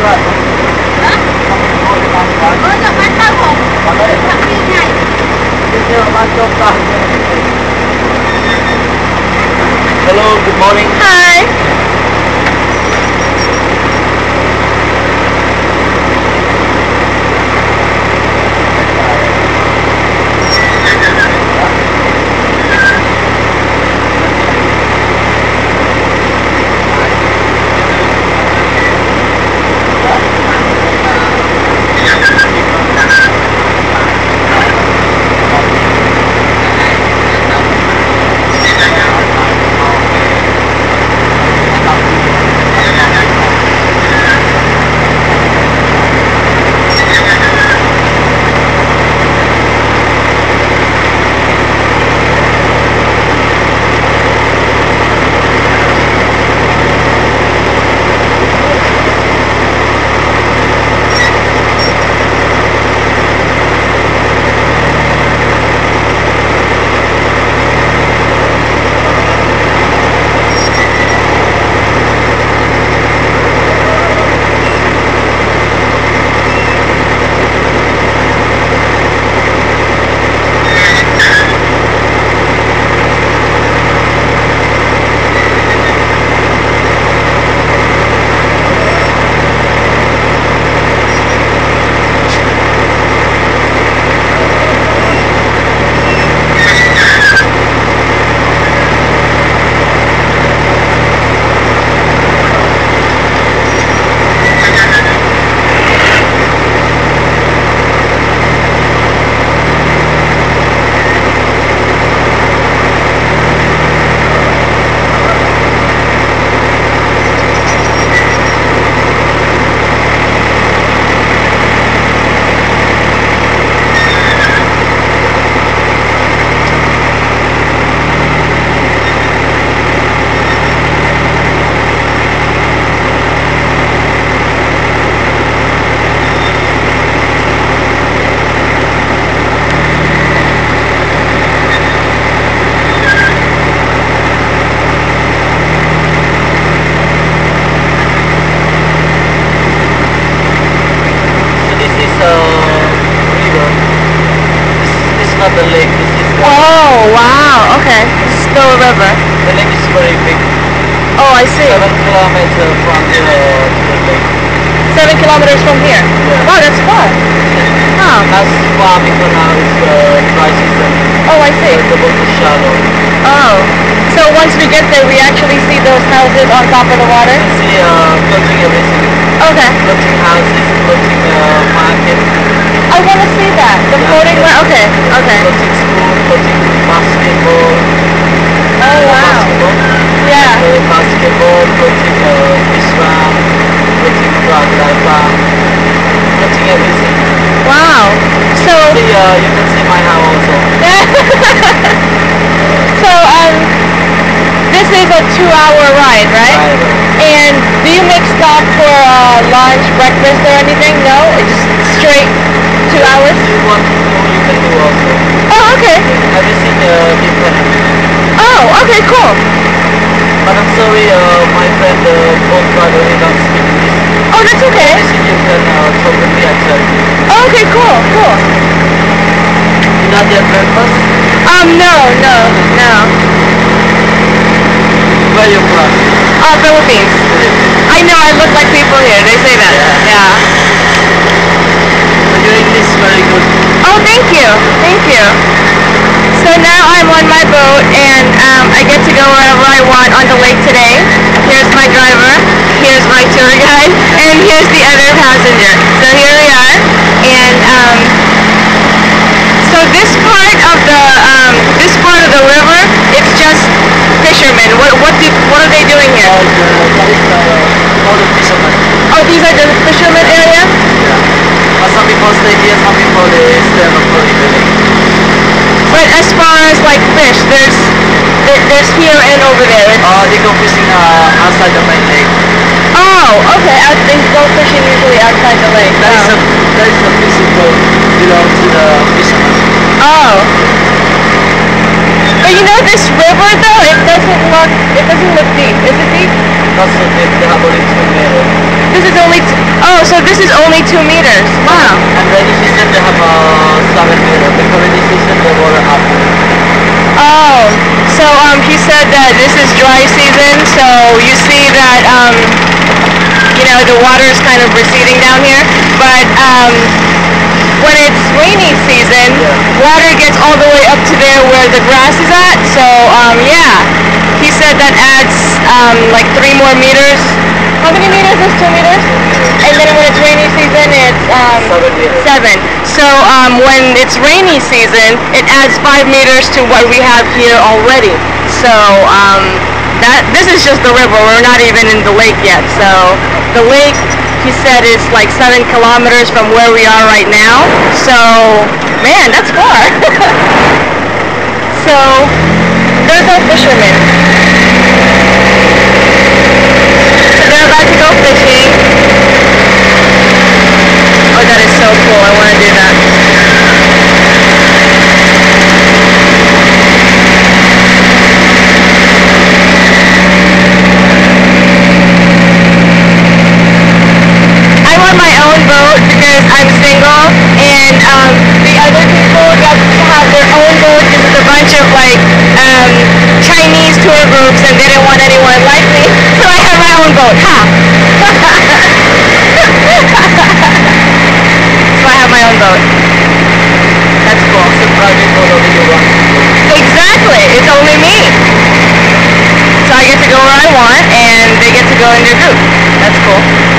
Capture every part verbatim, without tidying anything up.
Hả? Ủa là bánh bao hồng. Thật như này. Hello, good morning. Hi. Not the lake, this is the Oh, wow. Okay. Still a river. The lake is very big. Oh, I see. Seven kilometers from here to the lake. Seven kilometers from here. Yeah. Wow, that's far. Huh. That's far because now it's the dry season. Oh, I see. So the boat is shallow. Oh. So once we get there, we actually see those houses on top of the water? You see uh, floating everything. Okay. Floating houses, floating uh, market. I want to see that. The Yeah. floating one? Okay. Okay. Floating school, floating basketball. Oh, wow. Basketball. Yeah. Uh, basketball, floating uh, fish farm, floating crocodile farm, floating everything. Wow. So, See, uh, you can see my house also. so, um, this is a two-hour ride, right? Right. And do you make stop for uh, lunch, breakfast, or anything? No? It's just straight two hours? If you want to do, you can do also. Oh, okay. Everything uh, you can. Oh, okay, cool. But I'm sorry, uh, my friend, uh, both brother, he don't speak English. Oh, that's okay. Everything you can uh, talk with me, I tell you. Oh, okay, cool, cool. You not yet breakfast? Um, no, no, no. Where you from? Uh, Philippines. I know, I look like people here. They say that. Yeah. Yeah. But your English is very good. Oh, thank you. Thank you. So now I'm on my boat and um, I get to go wherever I want on the lake today. Here's my driver, here's my tour guide, and here's the other passenger. So here we are. And um, so this part of the um, this part of the river, it's just fishermen. What what do what are they doing here? Uh, that is uh, all the fishermen. Oh, these are the fishermen area? Yeah. But some people stay here, some people they stay on the lake. But as far as like fish, there's there, there's here and over there. It's, Uh, they go fishing uh, outside the main lake. oh, okay. Out, they go fishing usually outside the lake. That is Oh. a that is a fishing boat belong to the fishermen. Oh. But you know this river though, it doesn't look it doesn't look deep. Is it deep? Not so deep, they have only two meters. this is only, t oh, so this is only two meters. Wow. And rainy season they have a seven meter. Before rainy season the water up. Oh, so um, he said that this is dry season, so you see that, um, you know, the water is kind of receding down here, but um, when it's rainy season, yeah. water gets all the way up to there where the grass is at, so um, yeah, he said that adds um, like three more meters. How many meters is two meters? And then when it's rainy season, it's um, seven. So um, when it's rainy season, it adds five meters to what we have here already. So um, that this is just the river. We're not even in the lake yet. So the lake, he said, is like seven kilometers from where we are right now. So man, that's far. So there's our fishermen. They're about to go fishing. Oh, that is so cool. I want to do that. I'm on my own boat because I'm single, and um, the other people got to have their own boat. This is a bunch of like um, Chinese tour groups, and they didn't want anyone like me, so I have my own boat. Ha! So I have my own boat. That's cool. It's a private boat only you want. Exactly. It's only me. So I get to go where I want, and they get to go in their group. That's cool.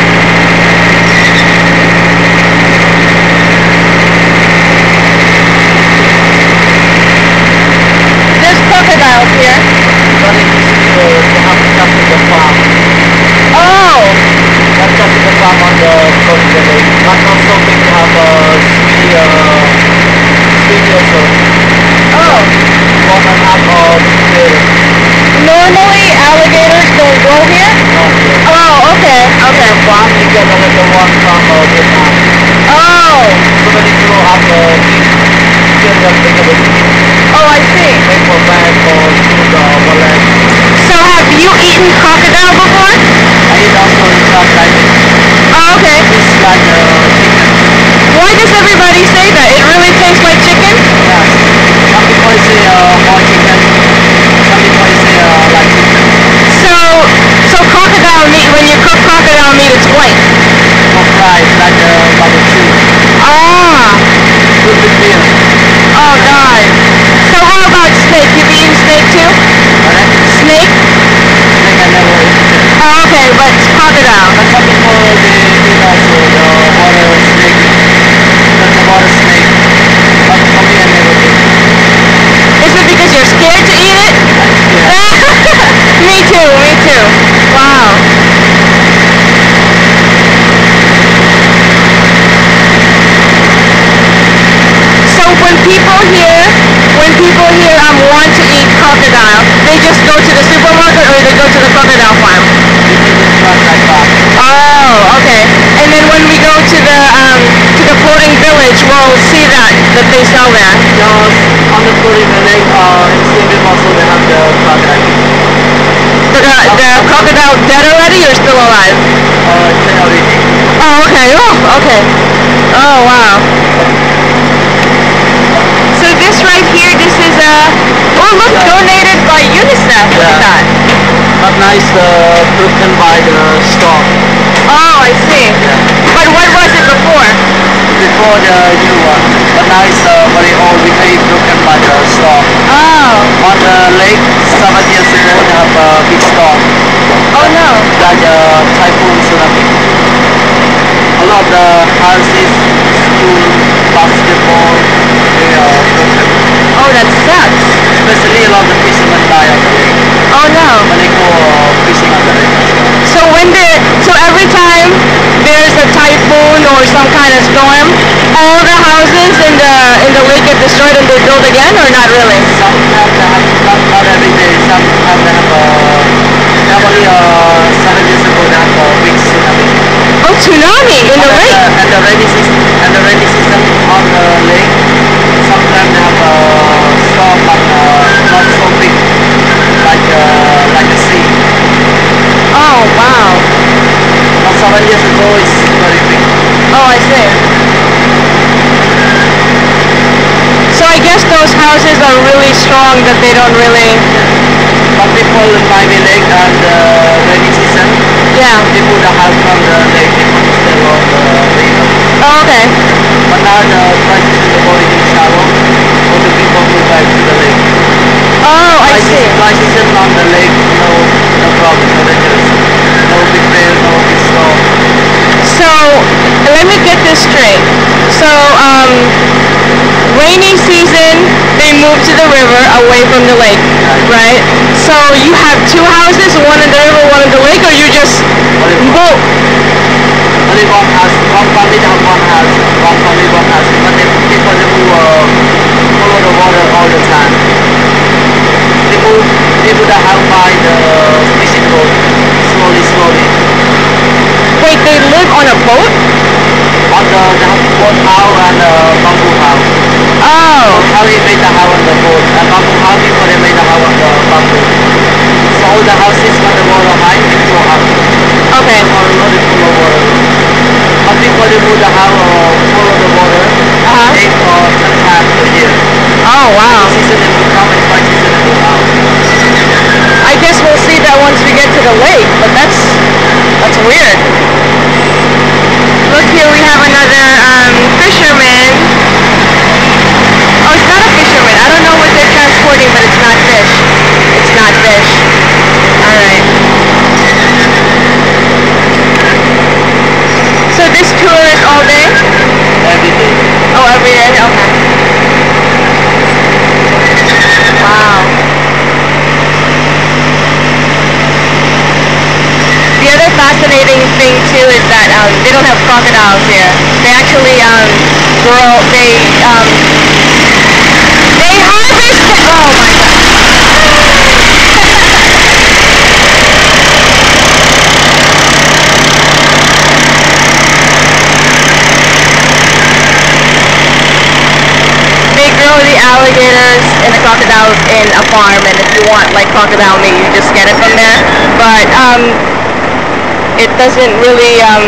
There's crocodiles here. But it is uh, to have to come to the farm. Oh! That's just the farm on the coastal lake. But also we have a sweetie, uh, sweetie also. Oh. One and a half of alligator. Normally alligators don't grow here? Not here. Oh, okay, okay. In the farm you get another one from uh, Vietnam. Oh! So when you grow up, uh, these children bring a bit. Oh, I see. Make for bag or food or wallet. So have you eaten crocodile before? I eat also in truck diving. Oh, okay. It's like uh, chicken. Why does everybody say that? It really tastes like chicken? Yes. Some people say uh, more chicken. Some people say uh, like chicken. So, so crocodile meat, when you cook crocodile meat, it's white? Or fried like uh, barbecue. Ah. Good with beer. Oh, God. So how about snake? You've eaten snake too? Alright? Snake? Snake I never eat. Oh, okay, but crocodile. But some people they eat also the water snake. That's the water snake. But for me I never did. Is it because you're scared to eat it? I'm scared. Me too, me too. Wow. So when people here, when people here um, want to eat crocodile, they just go to the supermarket or they go to the crocodile farm? People just run like that. Oh, okay. And then when we go to the um, to the floating village, we'll see that that they sell there. No, on the floating village, uh, in Singapore also they have the crocodile. The, the, the crocodile dead already or still alive? Uh, ten already. Oh, okay. Oh, okay. Oh, wow. So this right here, this is a, oh look, Yeah. donated by UNICEF. Look at Yeah. that. But nice, uh, broken by the storm. Oh, I see. Yeah. But what was it before? Before the new one. But now it's uh, very old, very broken by the storm. Oh. On the lake, seven years ago, they have a big storm. Oh no. Like a typhoon tsunami. A lot of the houses, school, basketball, they are broken. Oh, that sucks. Especially a lot of the fishermen die on the lake. Oh no. When they go uh, fishing on the lake. So when there, so every time there's a typhoon or some kind of storm, all the houses in the in the lake get destroyed and they build again, or not really? Sometimes they have, not, not every day, sometimes they have a, normally uh, seven years ago they have a big tsunami. Oh, tsunami in the and lake. The, and the rainy season, and the rainy season houses are really strong that they don't really... But people in my village and uh, rainy season, Yeah. they put the house from the lake, they put instead of the river. Oh, okay. But now the prices in the body is shallow, all the people move back to the lake. Oh, I Prices, see. prices on the lake, no, no problem, no dangerous. No big whale, no big storm. So, let me get this straight. So, um, rainy season, they move to the river away from the lake, right? So, you have two houses, one in the river, one in the lake, or you just both? Only one house, one family have one house, one family one house. But the people who uh, follow the water all the time. They move, they put the house by the fishing boat, slowly, slowly. Wait, they live on a boat? On the, the boat house and the bamboo house. Oh. Boat house they made the house on the boat, and bamboo house before they made the house on the bamboo. So all the houses when the water high, they go up. Okay. Or loaded full of water. But before they move the house or follow the water, Uh-huh. eight or ten times a year. Oh, wow. Season they will come and five season they will out. I guess we'll see that once we get to the lake, but that's that's weird. Look here, we have another um, fisherman. Oh, it's not a fisherman. I don't know what they're transporting, but it's not fish. It's not fish. All right. So this tour is all day? Every day. Oh, every day? Okay. Wow. The other fascinating thing too is that um, they don't have crocodiles here. They actually um, grow. They um, they harvest. Oh my god! They grow the alligators and the crocodiles in a farm, and if you want like crocodile meat, you just get it from there. But um, it doesn't really um,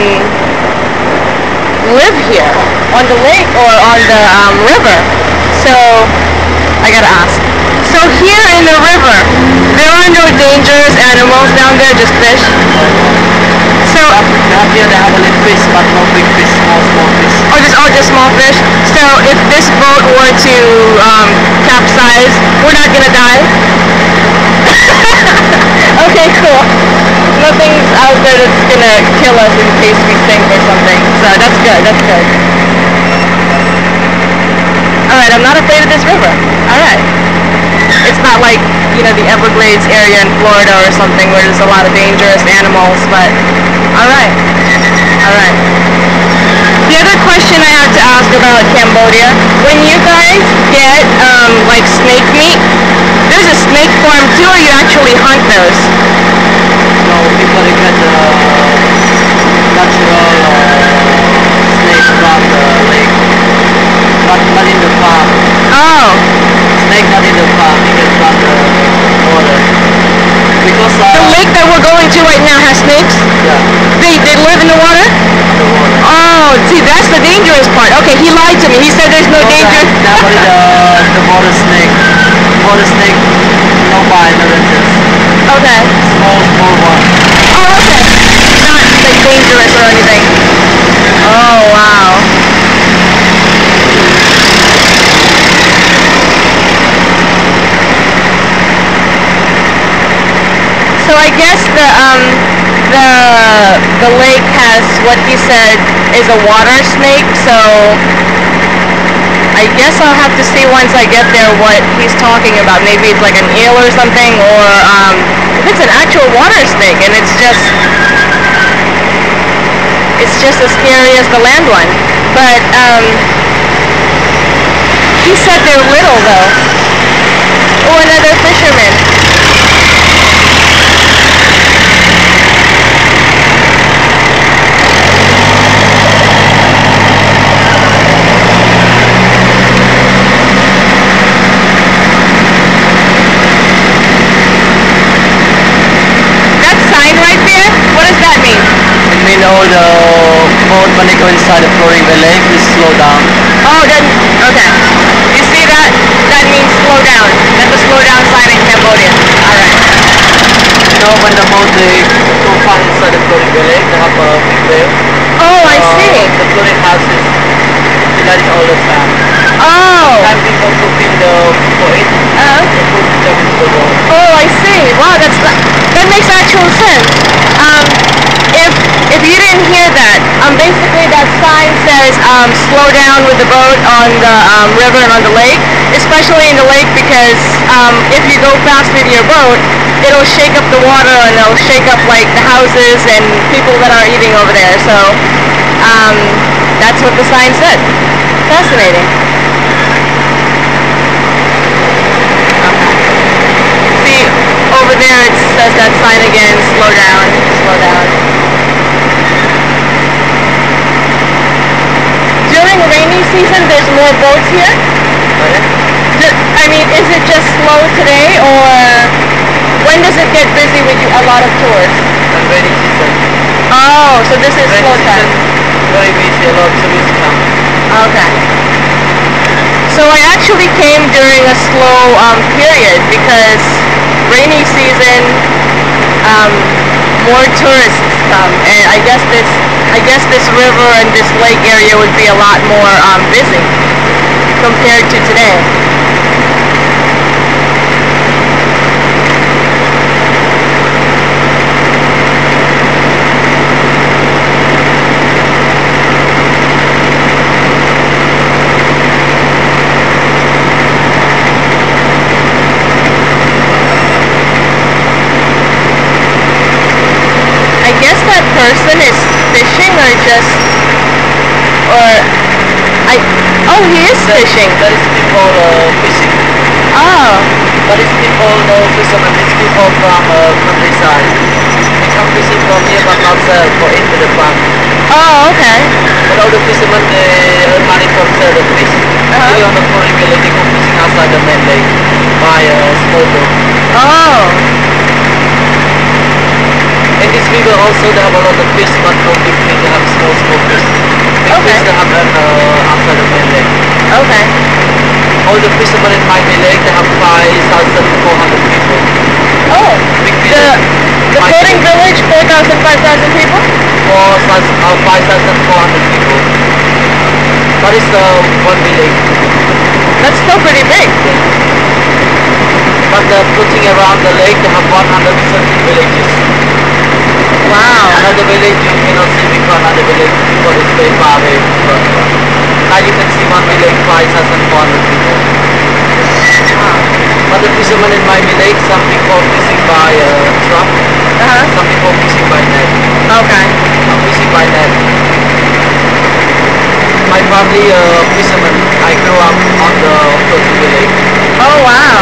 live here on the lake or on the um, river. So I gotta ask. So here in the river, there are no dangerous animals down there, just fish. So Down here they have a little fish, but no big fish, small, small fish. oh, just oh, just small fish. So if this boat were to um, capsize, we're not gonna die. Okay, cool. Nothing's out there that's gonna kill us in case we sink or something. So that's good. That's good. All right, I'm not afraid of this river. All right. It's not like, you know, the Everglades area in Florida or something where there's a lot of dangerous animals, but all right. All right. The other question I have to ask about Cambodia, when you guys get um, like snake meat, there's a snake farm too, or you actually hunt those? No, people they get the natural uh, snake from the lake, not, not in the farm. Oh. Snake not in the farm, you get from the water. Because uh, The lake that we're going to right now has snakes? yeah, They, they live in the water? the water. Oh, see, that's the dangerous part. Okay, he lied to me. He said there's no No, danger. that, that was the, the water snake. Water snake, no bite, no dangerous. Okay. Small, small one. Oh, okay. Not like dangerous or anything. Oh, wow. So I guess the um the the lake has what he said is a water snake. So I guess I'll have to see once I get there what he's talking about. Maybe it's like an eel or something, or um, if it's an actual water snake, and it's just it's just as scary as the land one. But um, he said they're little though. Oh, another fisherman. All the boat when they go inside the flooring the lake, we slow down. Oh, then okay. You see that? That means Wow, that's that makes actual sense. Um, if if you didn't hear that, um, basically that sign says um, slow down with the boat on the um, river and on the lake, especially in the lake because um, if you go fast with your boat, it'll shake up the water and it'll shake up like the houses and people that are eating over there. So um, that's what the sign said. Fascinating. See, over there it says that sign again, slow down, slow down. During rainy season, there's more boats here? Oh, yeah? Do- I mean, is it just slow today, or when does it get busy with you, a lot of tours? And rainy season. Oh, so this is Rainy slow time. season, very busy, a lot of tourists come. Okay. So I actually came during a slow um, period because rainy season, um, more tourists come, and I guess this, I guess this river and this lake area would be a lot more um, busy compared to today. I guess that person is fishing or just, or, I, oh, he is fishing. That is people uh, fishing. Oh, That is people, no fishermen, it's people from uh, countryside. They come fishing from here but not uh, for into the farm. oh, okay. But all the fishermen, they earn money from sell the fish. Uh-huh. Here on the foreign village, they go fishing outside the main lake by a small boat. Oh, In this river also they have a lot of fish, but no big fish, they have small, small fish. Big Okay. fish they have uh, outside the main lake. okay. All the fishermen in Miami Lake, they have five thousand four hundred people. Oh, Big fish. the, the Miami floating Lake, village, four thousand, five thousand people? four thousand, uh, five thousand four hundred people. That is the one village. That's still pretty big. But the putting around the lake, they have one hundred thirty villages. Wow. Another village you cannot see because another village because it's very far away. But now you can see one village, five thousand four hundred people. But the fishermen in Miami Lake, some people fishing by uh, truck, Uh-huh. some people fishing by net. Okay. I'm fishing by net. My family uh, fishermen, I grew up on the floating village. Oh, wow.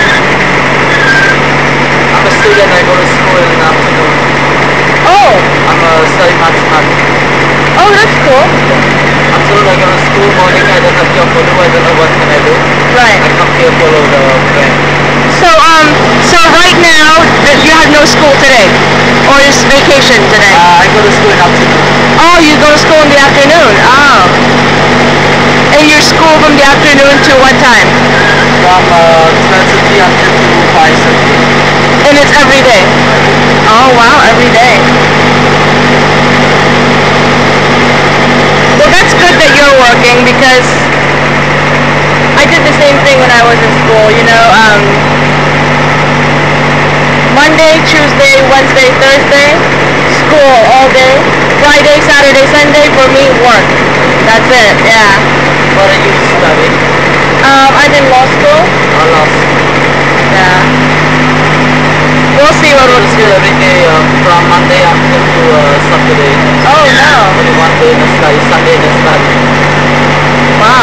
I'm a student, I go to school in the afternoon. Oh, I'm uh, studying mathematics. oh, that's cool. Afternoon I go to school, morning I don't have job to do, I don't know what can I do. Right. I come here follow the friend. So, um, so right now, th- you have no school today? Or is vacation today? Uh, I go to school in afternoon. Oh, you go to school in the afternoon. Oh. And your school from the afternoon to what time? From uh, twelve thirty until to five thirty. And it's every day? Oh, wow, every day. Well, that's good that you're working because I did the same thing when I was in school, you know, um, Monday, Tuesday, Wednesday, Thursday, school all day. Friday, Saturday, Sunday, for me, work. That's it, yeah. What are you studying? Um, I'm in law school. Or last? Yeah. We'll see what I go we'll to do. school every day uh, from Monday until to uh, Saturday. Oh, no. Only one day I study, Sunday I study. Wow.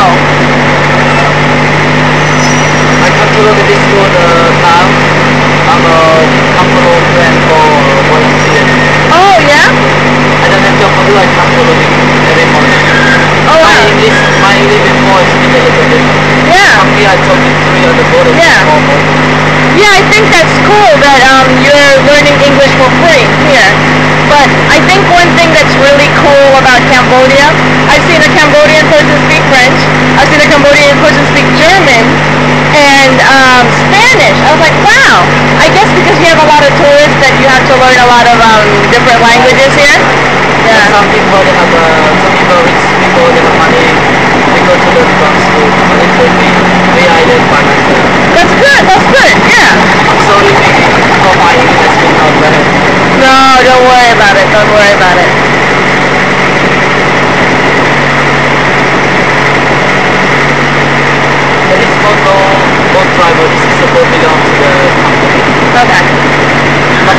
I come to look at this school uh, now. I'm a couple of friends for volunteer. Oh, yeah? I don't have job to do, I come to look every morning. Oh, My wow. English, my English before is speak a little bit. Yeah. From here I talk in three on the board of Yeah. normal. Yeah, I think that's cool that um, you're learning English for free here. But I think one thing that's really cool about Cambodia, I've seen a Cambodian person speak French, I've seen a Cambodian person speak German, and um, Spanish. I was like, wow. I guess because you have a lot of tourists that you have to learn a lot of um, different languages here. And Yeah. some people they have uh, some people rich people they have money. They go to learn from school. But it will be way I learn by myself. That's good. That's good. Yeah. I'm sorry we talk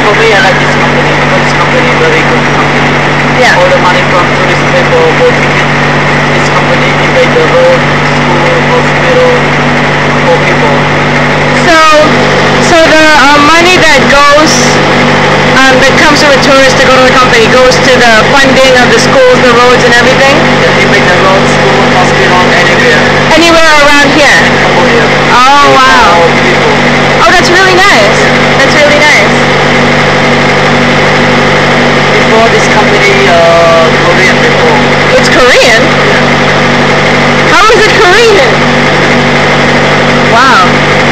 for me, I like this company. Because this company is very good company. Yeah. All the money from tourist people go ticket. This company invade the road, school, hospital, for people. So, so the uh, money that goes, um, that comes from a tourist to go to the company goes to the funding of the schools, the roads, and everything? They invade the road, school, hospital, anywhere. Anywhere around here? Cambodia. Oh, wow. All people. Oh, that's really nice. That's really nice. Before this company, uh, Korean before. It's Korean? How is it Korean? Wow.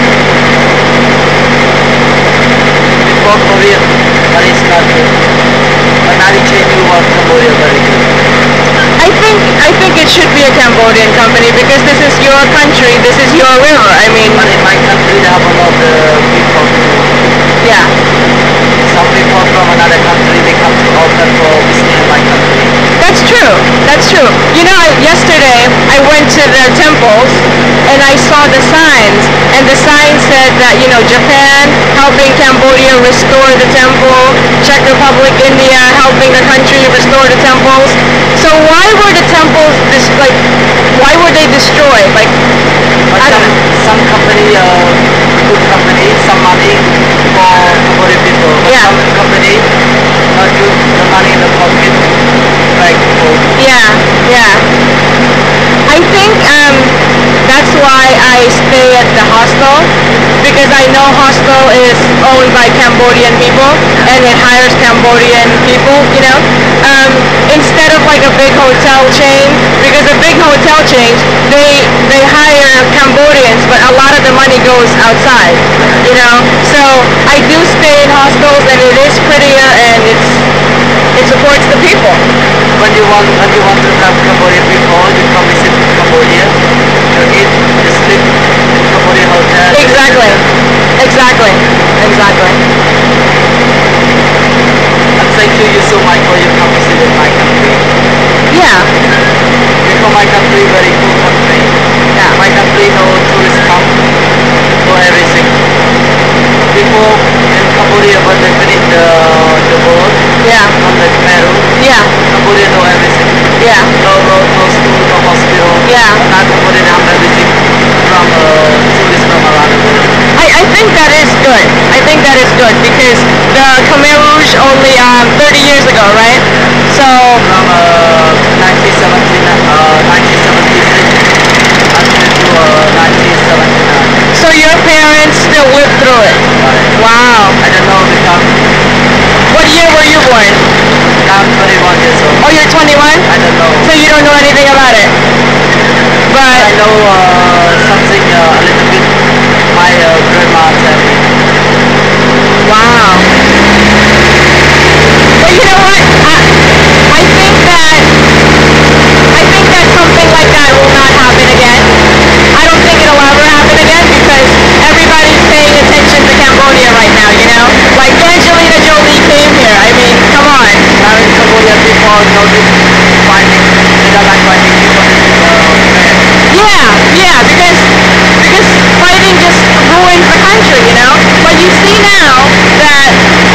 Before Korean, but it's not good. But now they change to uh, Cambodia very good. I think I think it should be a Cambodian company because this is your country, this is your river. I mean, But in my country, they have a lot of uh, people. yeah. Some people from another country, they come to open for business in my country. That's true. That's true. You know, I, yesterday I went to the temples and I saw the signs, and the sign said that, you know, Japan helping Cambodia restore the temple, Czech Republic, India helping the country restore the temples. So why were the temples dis- like? Why were they destroyed? Like, But I don't some, know. some company, uh, good company, some money for Cambodian people. But Yeah. some company, not good, the money in the pocket, like for Yeah, yeah. I think um, that's why I stay at the hostel, because I know hostel is owned by Cambodian people and it hires Cambodian people, you know, um, instead of like a big hotel chain, because a big hotel chain, they they hire Cambodians, but a lot of the money goes outside, you know. So I do stay in hostels and it is prettier and it's it supports the people. when you want when you want to have Cambodian people, you come visit Cambodia, you eat, you sleep in Cambodian hotel. Exactly. Exactly. Exactly. And thank you, you so much for you come visit in my country. Yeah. Before my country, very cool country. Yeah. My country, no tourists come, no everything. People in Cambodia, when they finish the the world, Yeah. from the Peru, Yeah. Cambodia know everything. Yeah. No road, no school, no hospital. Yeah. Now Cambodia have everything from uh, tourists from around the world. I, I think that is good. I think that is good because the Khmer Rouge only um, thirty years ago, right? So From uh, nineteen seventeen, uh, nineteen seventy-six until to uh, nineteen seventy-nine. so your parents still lived through it. Right. Wow. I don't know because What year were you born? now I'm twenty-one years old. Oh, you're twenty-one? I don't know. So you don't know anything about it. I But know uh, something uh, a little bit. My uh, grandma tell me. wow. But you know what? I, I think that I think that something like that will not happen again. I don't think it'll ever happen again because everybody's paying attention to Cambodia right now, you know? Like Angelina Jolie came here. I mean, come on. Now in Cambodia people know this fighting. They don't like fighting people. This is uh, bad. Yeah, yeah, because because fighting just ruins the country, you know? But you see now that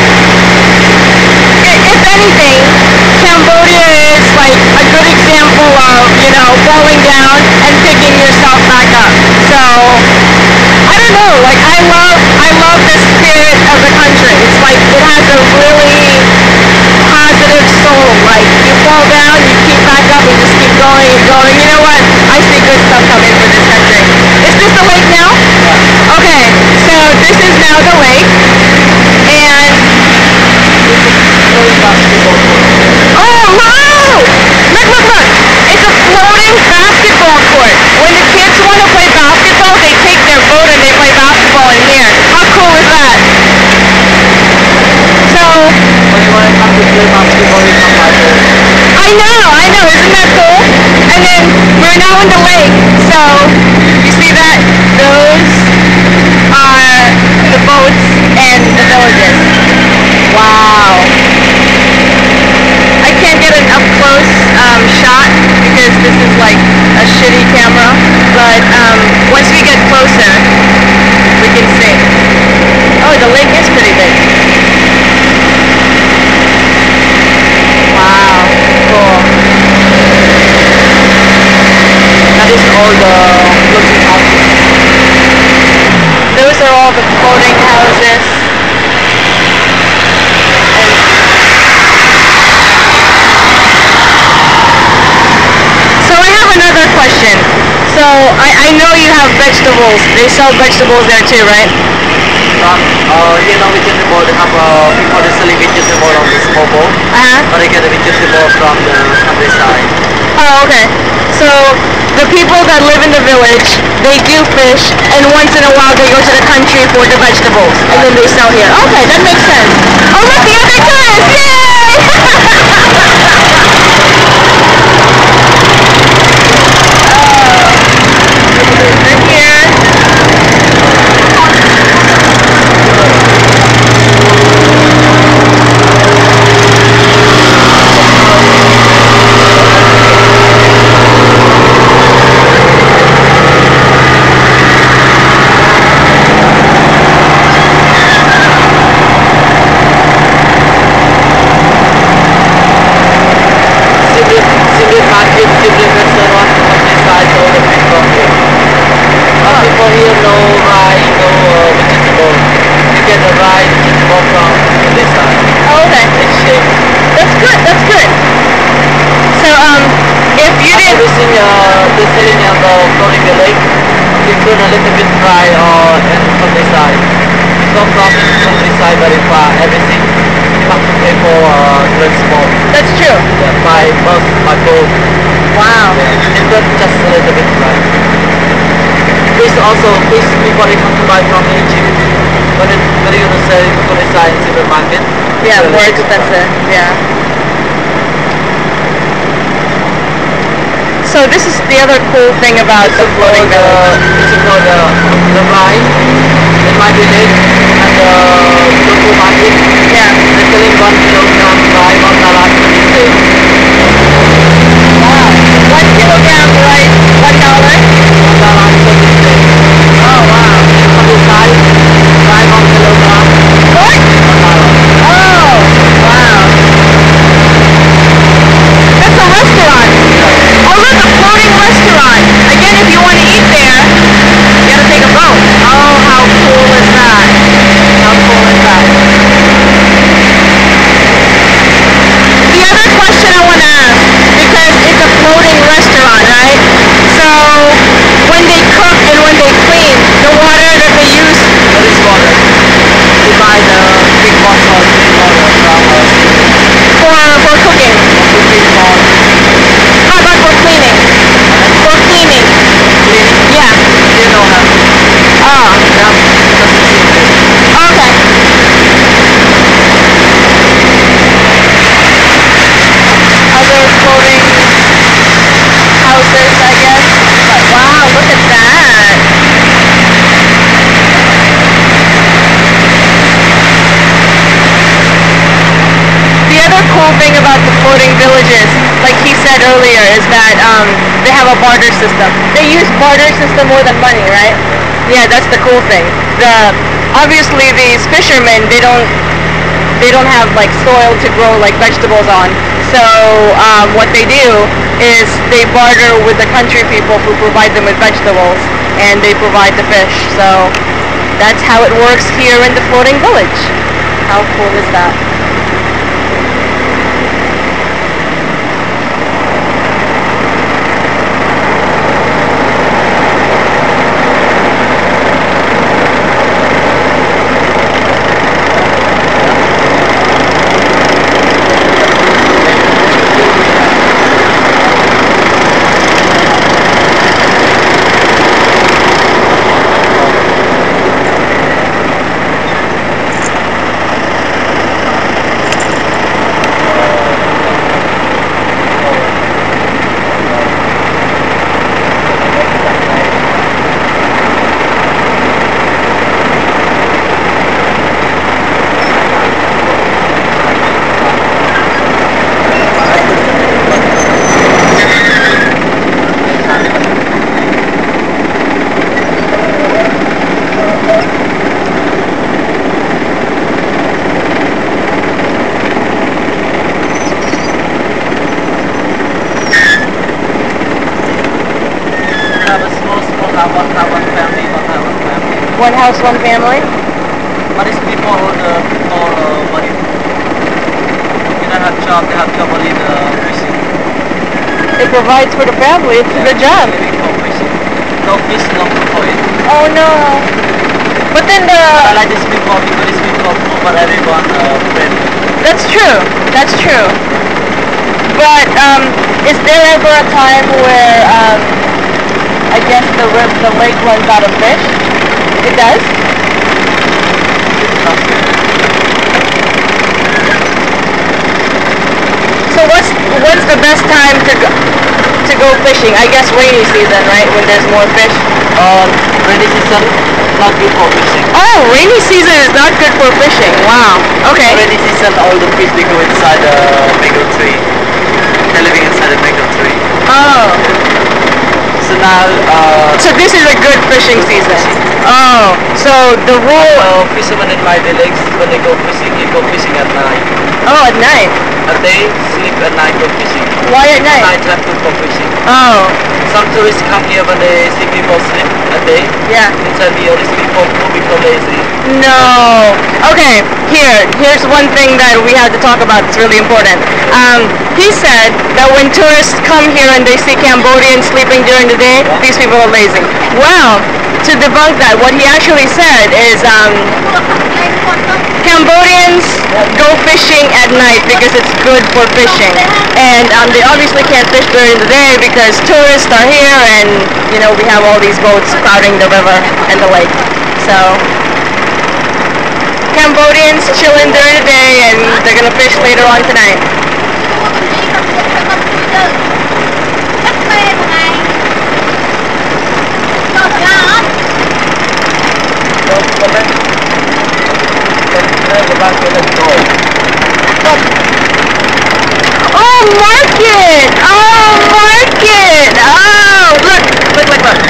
i- if anything, Cambodia is like a good example of, you know, falling down and picking yourself back up. So I don't know, like I love I love the spirit of the country. It's like it has a really positive soul. Like you fall down, you keep back up and just keep going and going. You know what? I see good stuff coming for this country. Is this the lake now? Okay, so this is now the lake. And Very basketball court. oh wow! Look, look, look! It's a floating basketball court. When the kids want to play basketball, they take their boat and they play basketball in here. How cool is that? So When you want to come to play basketball, you come by boat. I know, I know, isn't that cool? And then we're now in the lake, so you see that? Those are the boats and the villages. Wow. I can't get an up close um, shot because this is like a shitty camera, but um, once we get closer, we can see. Oh, the lake is pretty big. floating houses. Those are all the floating houses. So I have another question. So I, I know you have vegetables. They sell vegetables there too, right? Um, uh, here now vegetable, they have uh, people that selling vegetable on the small boat. Uh-huh. But they get the vegetable from the countryside. Oh, okay. So the people that live in the village, they do fish, and once in a while they go to the country for the vegetables, and then they sell here. Okay, that makes sense. Oh, look, the other tourist! Yay! Oh, they're here. A little bit dry or uh, and countryside. Some from countryside very far, everything you have to pay for uh, transport. That's true. Yeah, by bus, by boat. Wow. Yeah, it's not just a little bit dry. Fish also, fish people they come to buy from Egypt. But it's very going to sell in countryside in supermarket. Yeah, so more expensive. Yeah. So this is the other cool thing about this the floating village. Uh, this is called uh, the ride in my village and the uh, local market. Yeah. They're selling one kilogram rye, one dollar twenty-six. Wow. One kilogram rice, one dollar. One dollar twenty-six. Oh wow. Countryside, rye one kilogram. What? One dollar. Oh wow. That's a restaurant. Oh look, a floating restaurant. Again, if you want to eat there, you gotta take a boat. Oh, how cool is that? How cool is that? The other question I want to ask, because it's a floating restaurant, right? So when they cook and when they clean, the water that they use. What is water? We buy the big bottle of clean water from uh, For, for cooking. cooking for How about for cleaning? For cleaning. cleaning. Yeah. You don't have. Oh. Yeah, just cleaning. Okay. Other floating houses, I guess. But wow, look at that. The other cool thing about the floating villages, like he said earlier, is that um, they have a barter system. They use barter system more than money, right? Yeah, that's the cool thing. The obviously these fishermen, they don't they don't have like soil to grow like vegetables on. So um, what they do is they barter with the country people who provide them with vegetables, and they provide the fish. So that's how it works here in the floating village. How cool is that? one house, one family, one house, one family. One house, one family? But it's people who the people uh, money. They don't have job, they have job only the fishing. It provides for the family. It's a good job. Living for fishing. No fish, no food for it. Oh no. But then the... I like this people because these people poor, but everyone uh, friendly. That's true. That's true. But um, is there ever a time where um, I guess the rip, the lake runs out of fish? It does? So what's when's the best time to go, to go fishing? I guess rainy season, right? When there's more fish. Uh, rainy season, not good for fishing. Oh, rainy season is not good for fishing. Wow. Okay. Rainy season, all the fish they go inside the mango tree. They're living inside the mango tree. Oh. So now, uh, So this is a good fishing season. Oh. So the rule. uh, fishermen in my village, when they go fishing, they go fishing at night. Oh, at night. A day, sleep at night, go fishing. Why at night? Night time good for fishing. Oh. Some tourists come here when they see people sleep a day. Yeah. They tell me all these people who become lazy. No. Okay, here, here's one thing that we have to talk about. It's really important. Um, he said that when tourists come here and they see Cambodians sleeping during the day, these people are lazy. Well, to debunk that, what he actually said is um, Cambodians go fishing at night because it's good for fishing. And um, they obviously can't fish during the day because tourists are here and, you know, we have all these boats crowding the river and the lake. So, Cambodians chilling during the day and they're gonna fish later on tonight. Oh, market! Oh, market! Oh, look, look, look, look.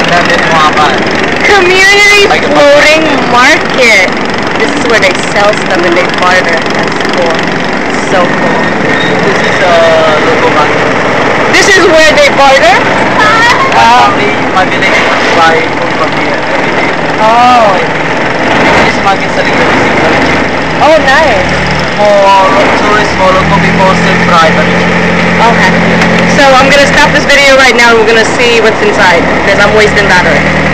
Community floating market. This is where they sell stuff and they barter. That's cool. So cool. This is a uh, local market. This is where they barter? Uh, my village buy food from here every day. Oh. This market selling everything very cheap. Oh, nice. For tourists, for local people, still private. Okay. So I'm gonna stop this video right now and we're gonna see what's inside because I'm wasting battery.